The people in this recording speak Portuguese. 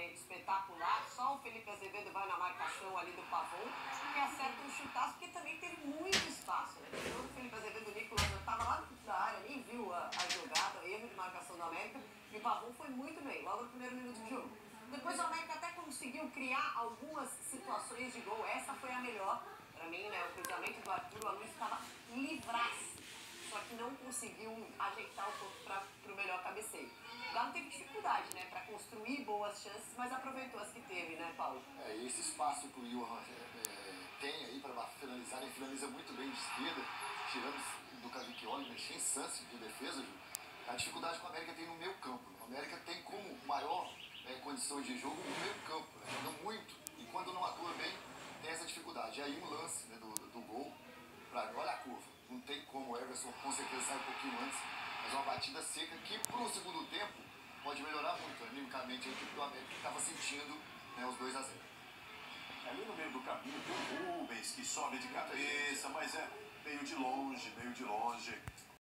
lançamento espetacular, só o Felipe Azevedo vai na marcação ali do Pavon, que acerta um chutaço, porque também teve muito espaço, né? Então, o Felipe Azevedo, o Nicolas estava lá dentro da área, nem viu a jogada, erro de marcação do América, e o Pavon foi muito bem, logo no primeiro minuto de jogo. Depois o América até conseguiu criar algumas situações de gol, essa foi a melhor, para mim, né? O cruzamento do Arthur, o Luiz estava livraço, só que não conseguiu ajeitar o corpo para o melhor cabeceio. O Galo teve dificuldade, né, para construir boas chances, mas aproveitou as que teve, né, Paulo? E esse espaço que o Johan tem aí para finalizar, ele finaliza muito bem de esquerda, tirando do Cavicchioli, mas sem chance de defesa, Ju. A dificuldade que o América tem no meio campo. O América tem como maior condições de jogo no meio campo, joga muito, e quando não atua bem, tem essa dificuldade. E aí um lance, né, do gol, olha a curva, não tem como o Everson com certeza sai um pouquinho antes, mas uma batida seca que para o segundo tempo pode melhorar muito, animicamente, a equipe do América que estava sentindo, né, os 2 a 0. Ali no meio do caminho tem o Rubens que sobe de cabeça, mas meio de longe,